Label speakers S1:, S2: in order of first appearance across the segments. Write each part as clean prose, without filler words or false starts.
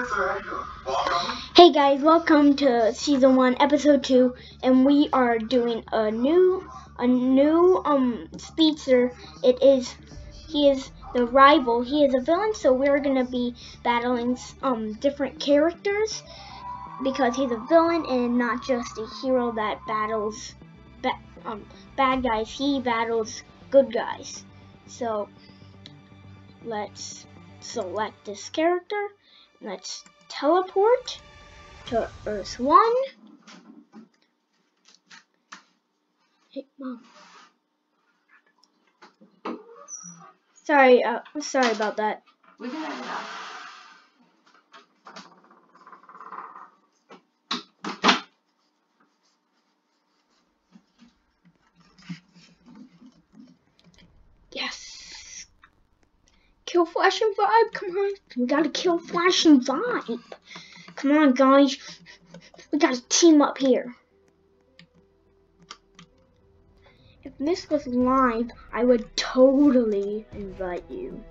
S1: Hey guys, welcome to season 1, episode 2, and we are doing a new speedster. He is the rival. He is a villain, so we're gonna be battling different characters because he's a villain and not just a hero that battles bad guys. He battles good guys. So let's select this character. Let's teleport to Earth 1. Hey, Mom. Sorry about that.
S2: We can have it out.
S1: Yes. Kill Flash and Vibe. Come on. We gotta kill Flash and Vibe. Come on, guys. We gotta team up here. If this was live, I would totally invite you.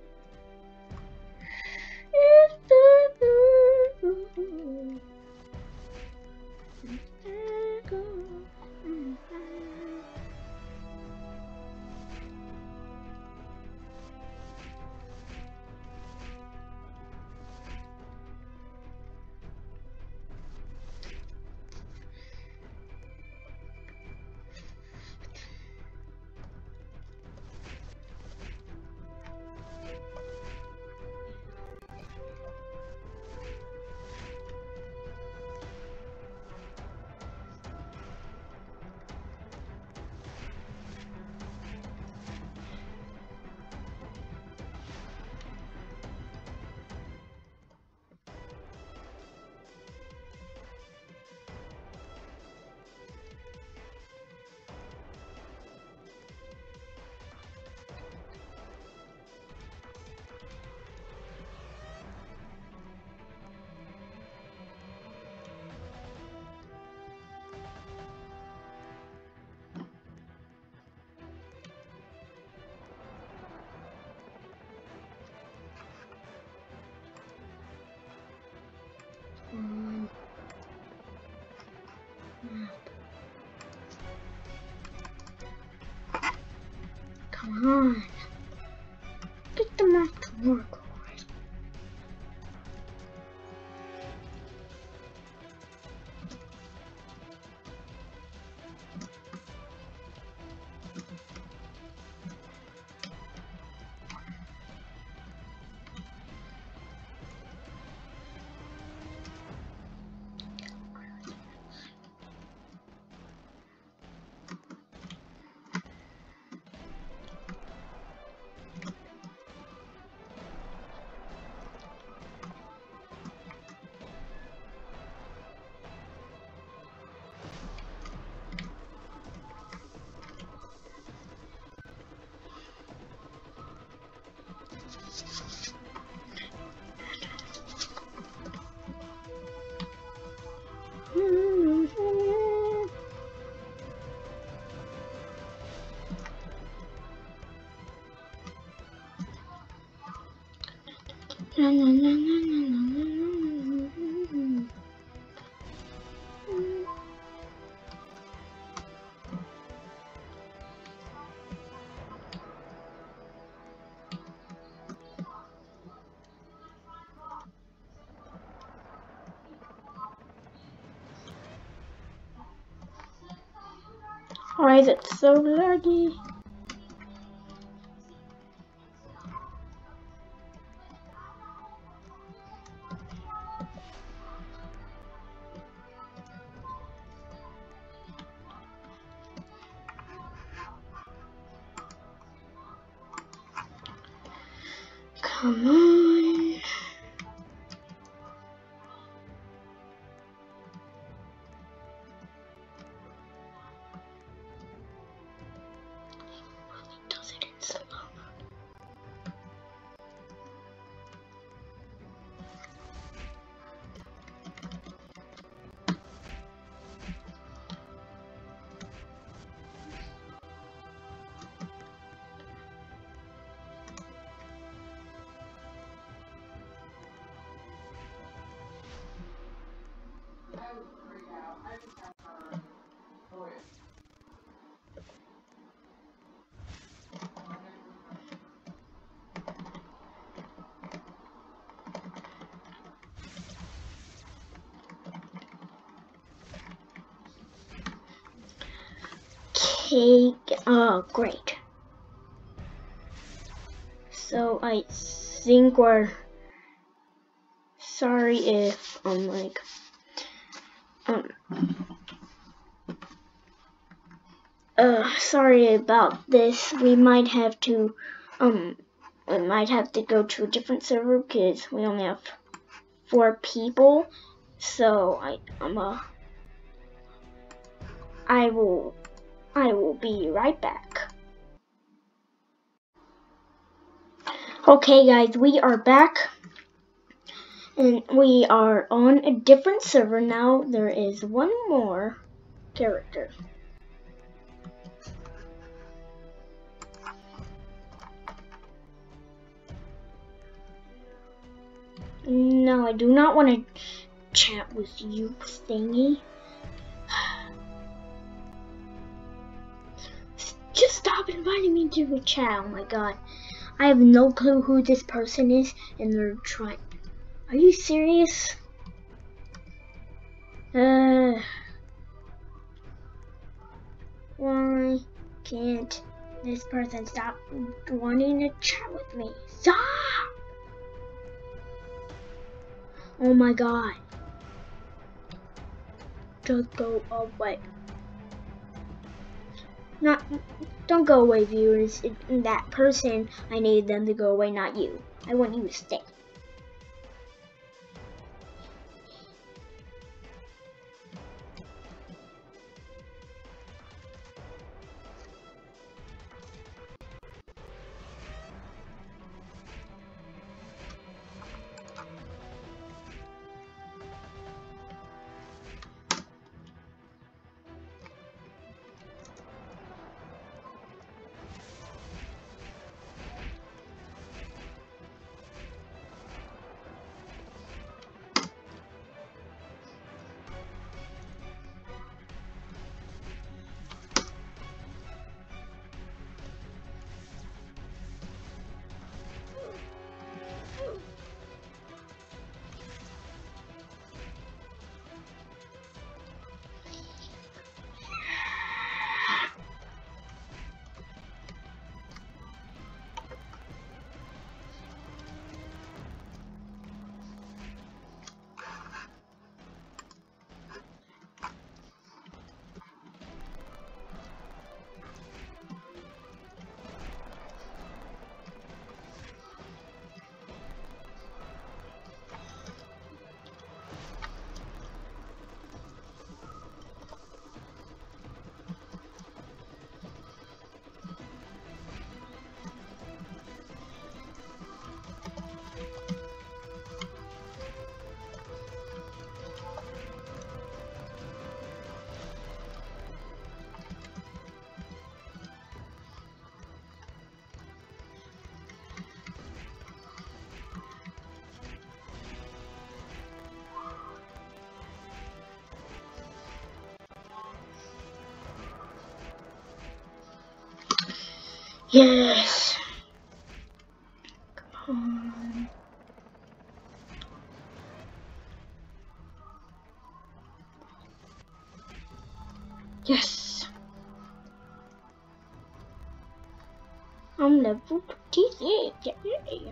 S1: Come on. Get the map to work already. Why is it so laggy? Come on. Does it in slow? Okay, great. So I think we're sorry if sorry about this. We might have to go to a different server because we only have 4 people. So I will be right back. Okay guys, we are back. And we are on a different server now. There is one more character. No, I do not want to chat with you, thingy. Just stop inviting me to a chat. Oh my god. I have no clue who this person is, and they're trying. Are you serious? Why can't this person stop wanting to chat with me? Stop! Oh my god. Just go away. Don't go away, viewers. That person, I need them to go away, not you. I want you to stay. Yes. Come on. Yes. I'm level 28. Yeah.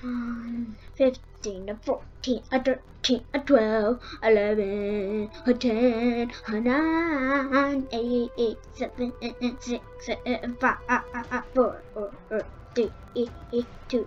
S1: 15, a 14, a 13, a 12, 11, a 10, a 9, 8, 7, 6, 5, 4, 3, 2,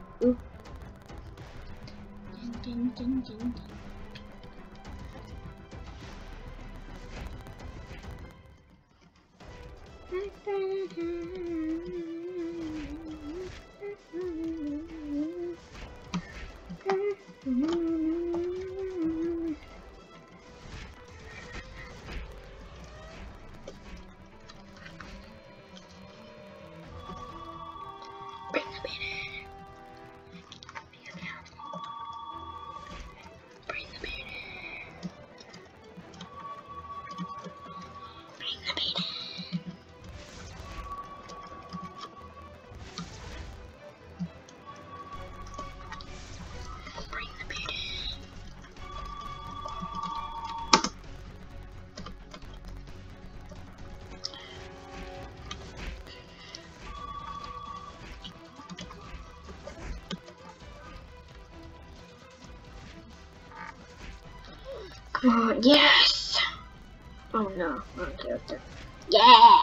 S1: Come on, yes! Oh no, wrong character. Yeah!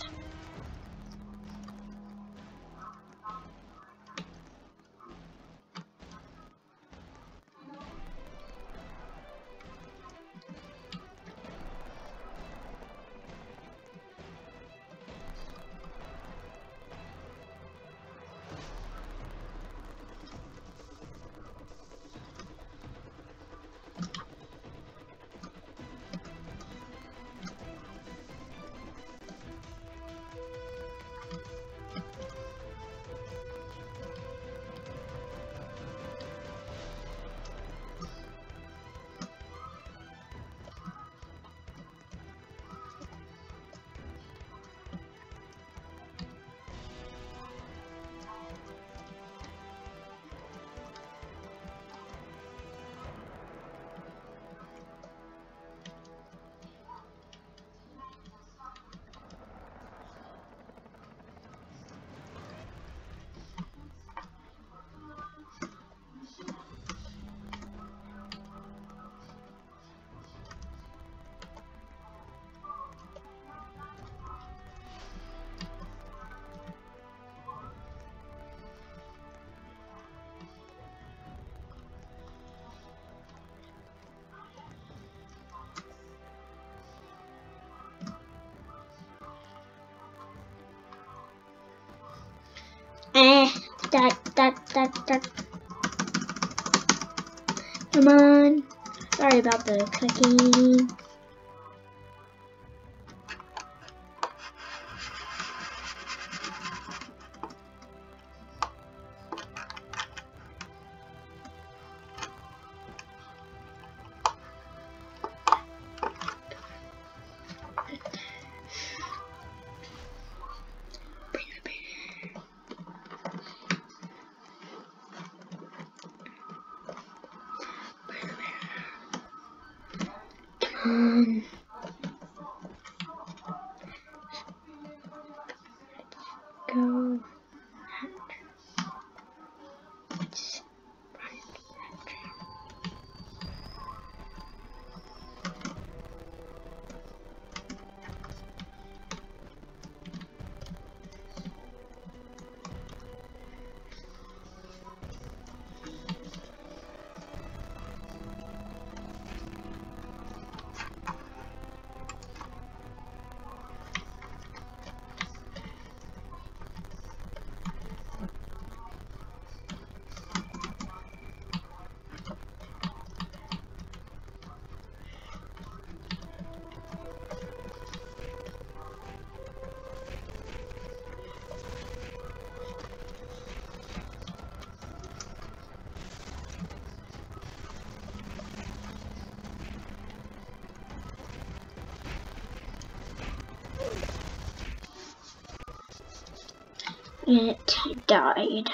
S1: That. Come on. Sorry about the clicking. Go. It died.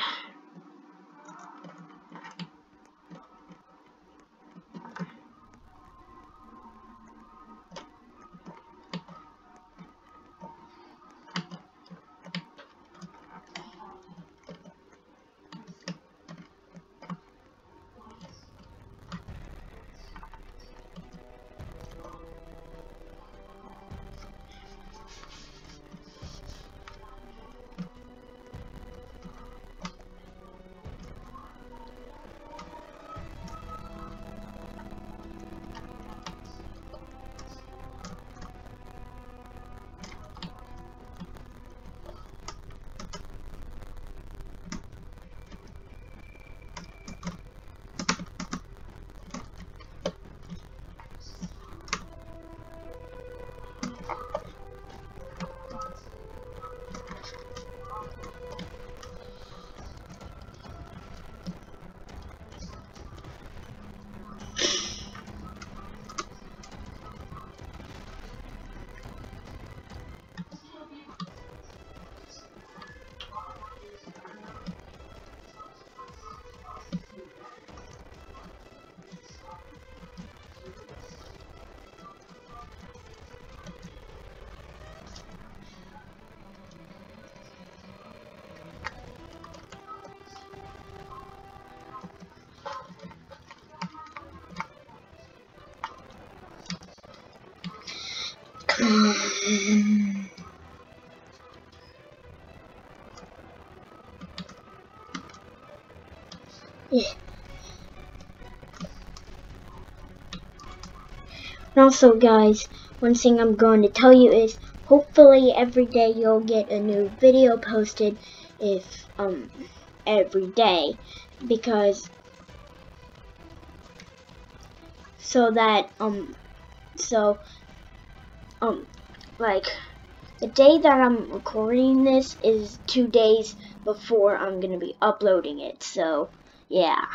S1: Yeah. And also, guys, one thing I'm going to tell you is hopefully every day you'll get a new video posted, if every day, because like the day that I'm recording this is 2 days before I'm gonna be uploading it, so yeah.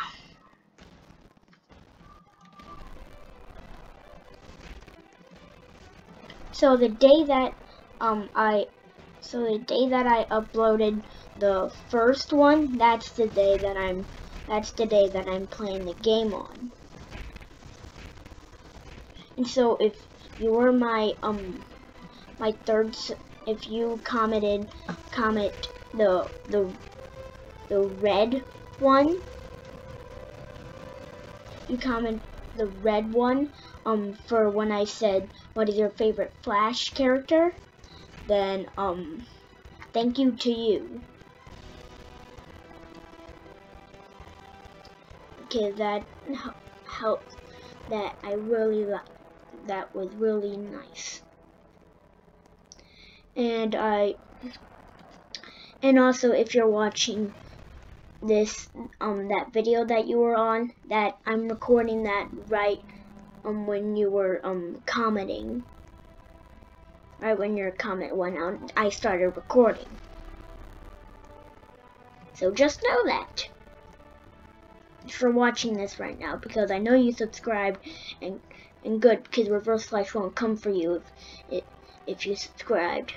S1: So the day that I uploaded the first one, that's the day that I'm playing the game on. And so if you were my if you comment the red one, you comment the red one for when I said what is your favorite Flash character, then thank you to you. Okay, that helped. That I really like. That was really nice. And also, if you're watching this that video that you were on, that I'm recording that right when you were commenting, right when your comment went out, I started recording. So just know that if you're watching this right now, because I know you subscribed, and good, because Reverse Flash won't come for you if you subscribed,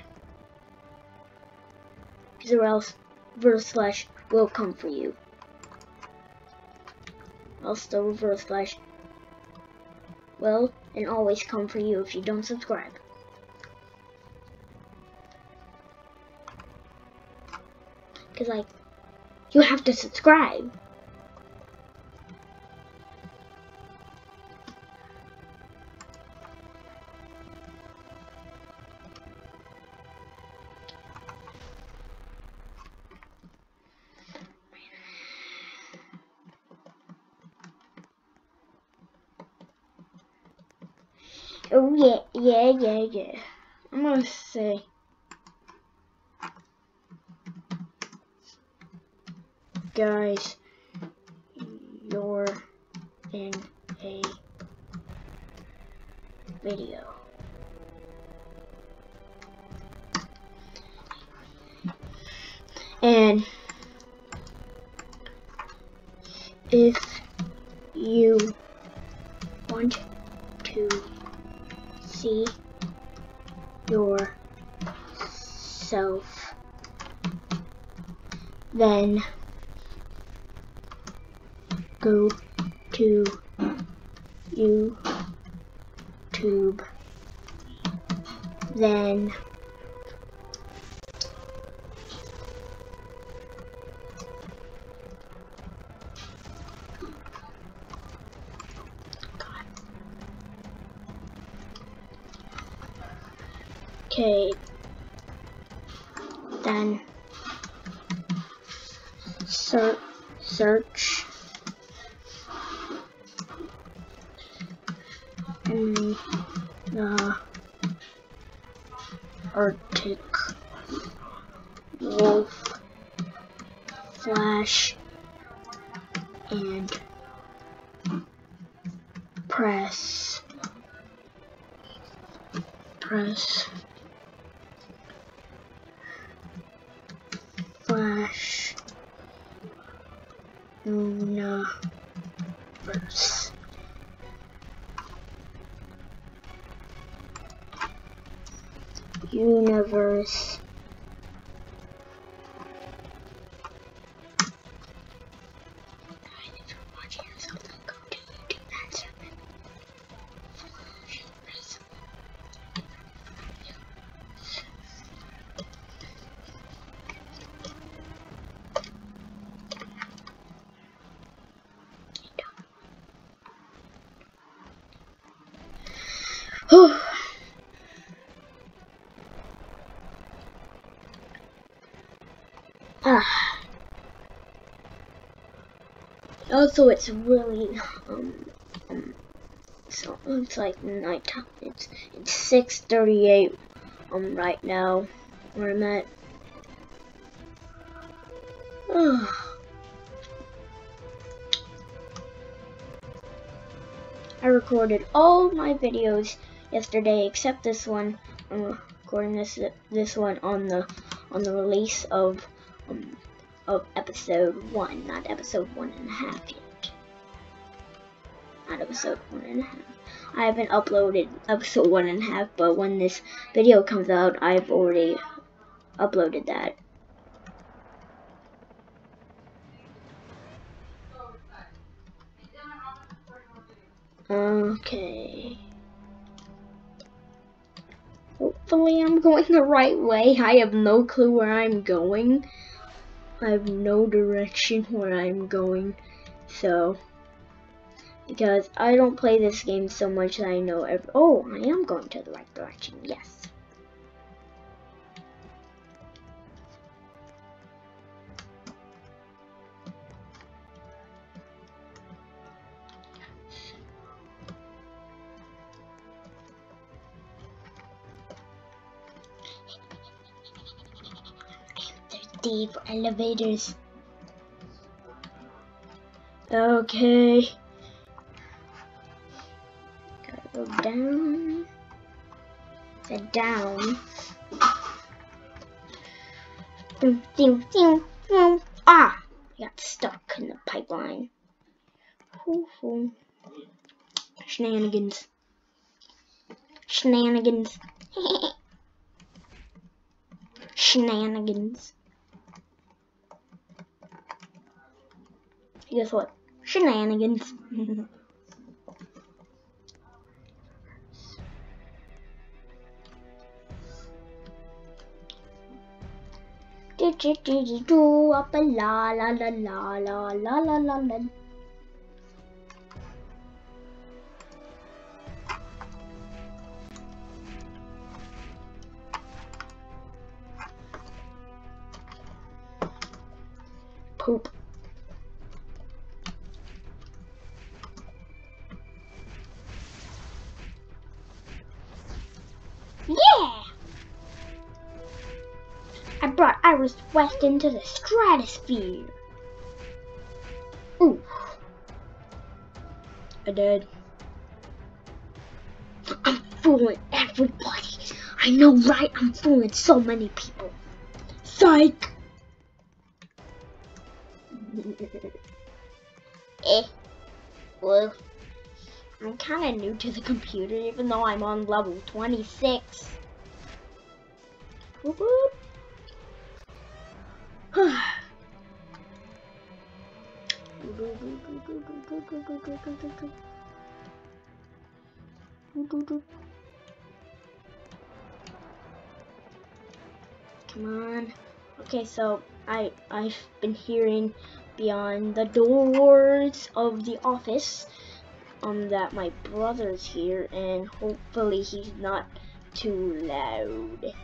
S1: or else Reverse Flash will come for you. Else the Reverse Flash will and always come for you if you don't subscribe. Because like, you have to subscribe. Oh yeah. I'm gonna say, guys, you're in a video. And if you want to see yourself, then go to YouTube, then okay, then search in the Arctic Wolf Flash and press Flash Universe. If you're watching yourself, then go to YouTube and search Also, it's really so it's like nighttime. It's 6:38 right now where I'm at. I recorded all my videos yesterday except this one. I'm recording this one on the release of episode 1, not episode 1.5 yet. Not episode 1.5. I haven't uploaded episode 1.5, but when this video comes out, I've already uploaded that. Okay. Hopefully I'm going the right way. I have no clue where I'm going. I have no direction where I'm going. So, because I don't play this game so much that I know oh, I am going to the right direction. Yes. D for elevators. Okay. Gotta go down. Said down. Ah! I got stuck in the pipeline. Shenanigans. Shenanigans. Shenanigans. Guess what? Shenanigans. Do up a la la la la la la la la la. Poop. Yeah! I brought Iris West into the stratosphere. Ooh. I did. I'm fooling everybody. I know, right? I'm fooling so many people. Psych! Well, I'm kind of new to the computer, even though I'm on level 26. Whoop whoop. Come on. Okay, so I've been hearing beyond the doors of the office that my brother's here, and hopefully he's not too loud.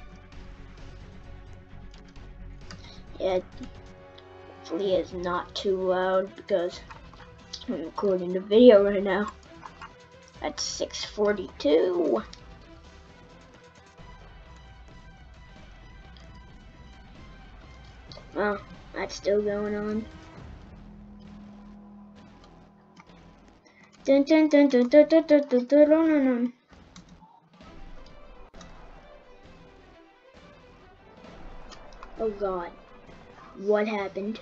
S1: Yeah, hopefully it's not too loud because I'm recording the video right now at 6:42. Well, that's still going on. Dun dun dun dun dun dun dun dun dun dun dun. Oh God, what happened?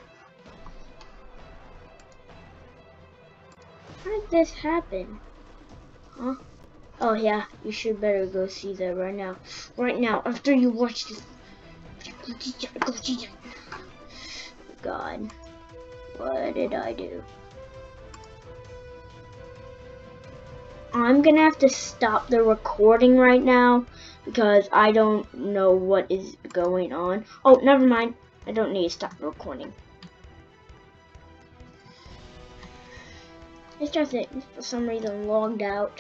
S1: How did this happen? Huh? Oh yeah, you should better go see that right now. Right now, after you watch this. God, what did I do? I'm gonna have to stop the recording right now because I don't know what is going on. Oh, never mind. I don't need to stop the recording. It's just it for some reason logged out.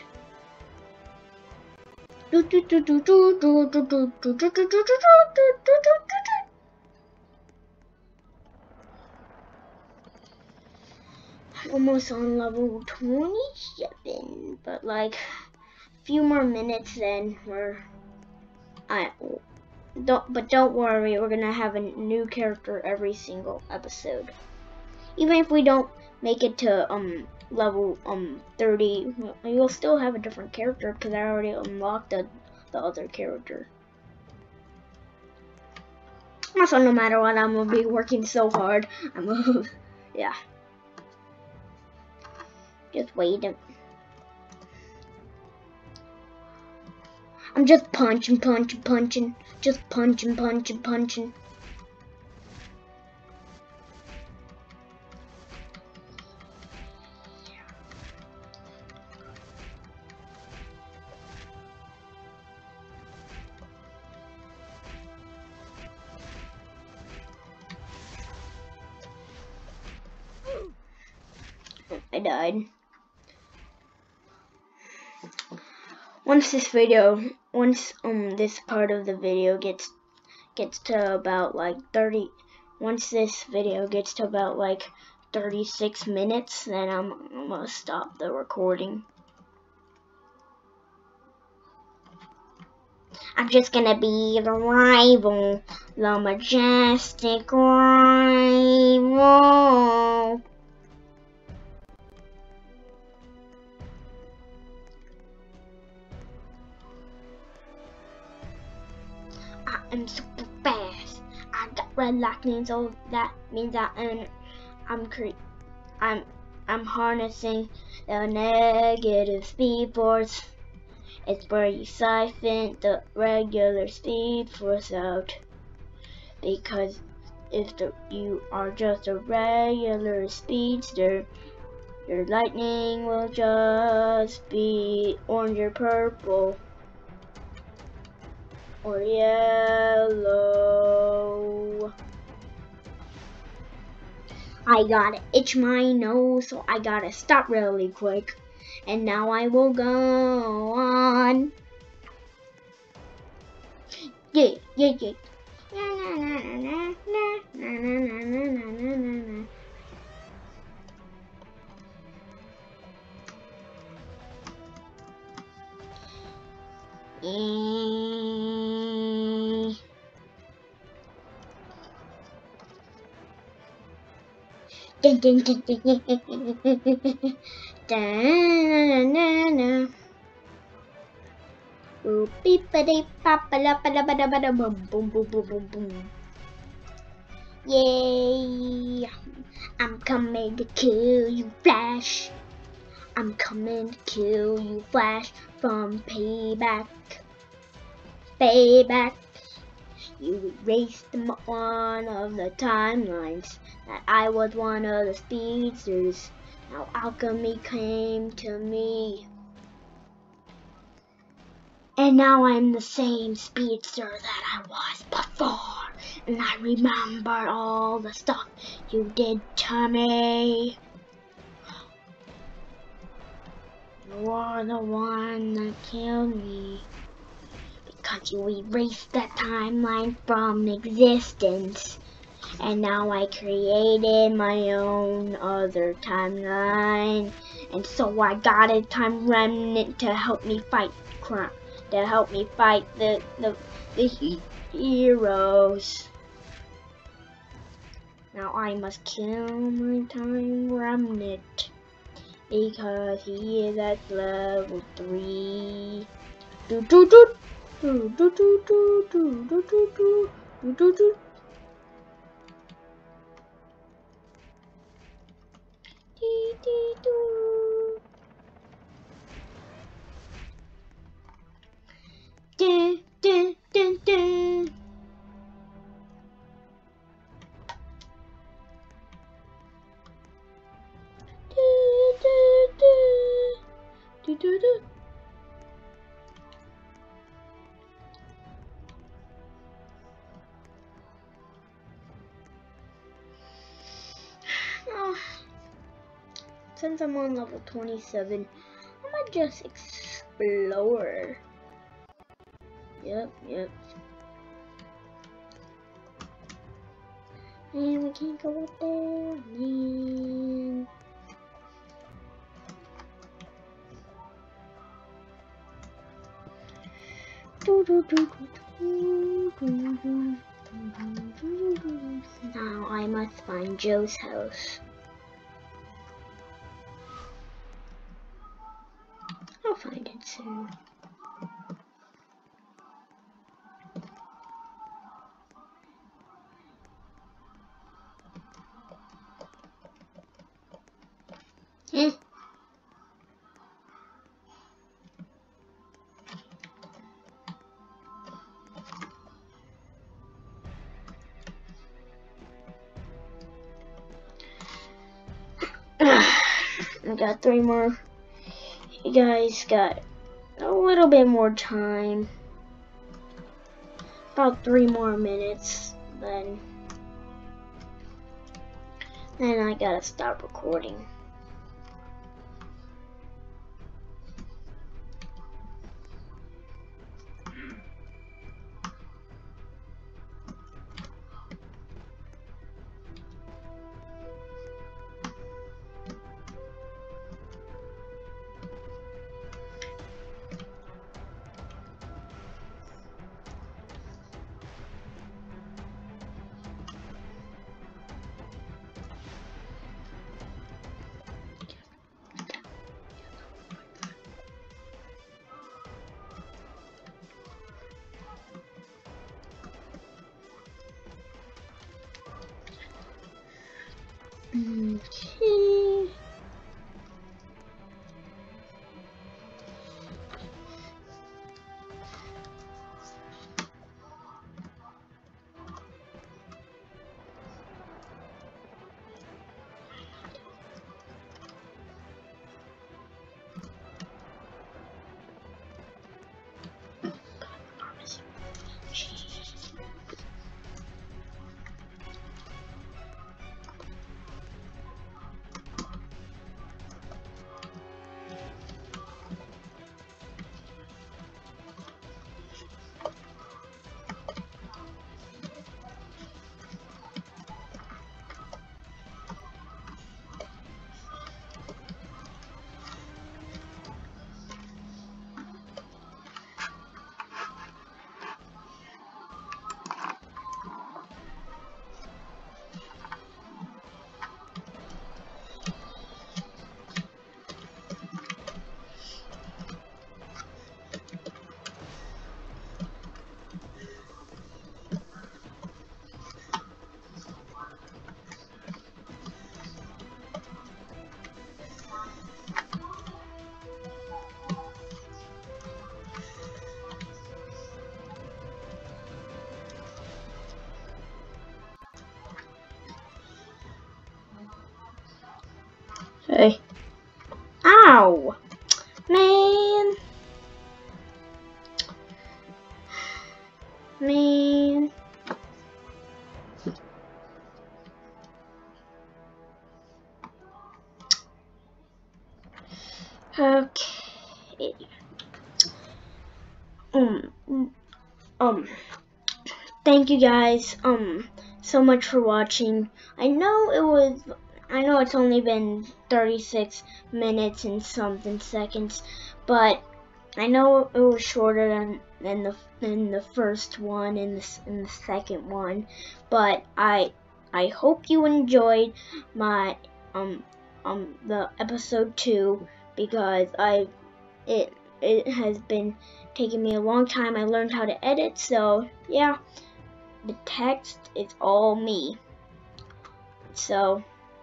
S1: almost on level 27, but like a few more minutes then don't worry, we're gonna have a new character every single episode. Even if we don't make it to level 30, you'll still have a different character because I already unlocked the other character. Also, no matter what, I'm gonna be working so hard. Yeah. Just wait. I'm just punching. Just punching. I died. Once this part of the video gets to about like 30, once this video gets to about like 36 minutes, then I'm gonna stop the recording. I'm just gonna be the rival, the majestic rival. I'm super fast. I got red lightning, so that means that I'm harnessing the negative speed force. It's where you siphon the regular speed force out. Because if you are just a regular speedster, your lightning will just be orange or purple. Or yellow. I gotta itch my nose, so I gotta stop really quick. And now I will go on. Yeah. Yay! I'm coming to kill you, Flash. I'm coming to kill you, Flash, from Payback. You erased one of the timelines that I was one of the speedsters. Now alchemy came to me. And now I'm the same speedster that I was before. And I remember all the stuff you did to me. You're the one that killed me. Because you erased that timeline from existence. And now I created my own other timeline. And so I got a time remnant to help me fight crime. To help me fight the heroes. Now I must kill my time remnant. Because he is at level 3. Do do do. Do do do do do do do do do do. Dee dee doo. Dun dun dun dun. Do do do do do do. Since I'm on level 27, I might just explore. Yep. And we can't go up there, man. Now I must find Joe's house. I'll find it soon. I got 3 more. You guys got a little bit more time. About 3 more minutes. Then I gotta stop recording. Okay. Hey. Ow! Man. Okay. Thank you guys so much for watching. I know it's only been 36 minutes and something seconds, but I know it was shorter than the first one and the second one, but I hope you enjoyed my the episode 2, because it has been taking me a long time. I learned how to edit, so yeah, the text is all me. So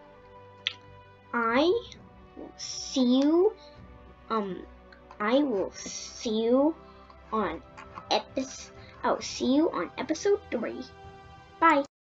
S1: I will see you on episode 3. Bye.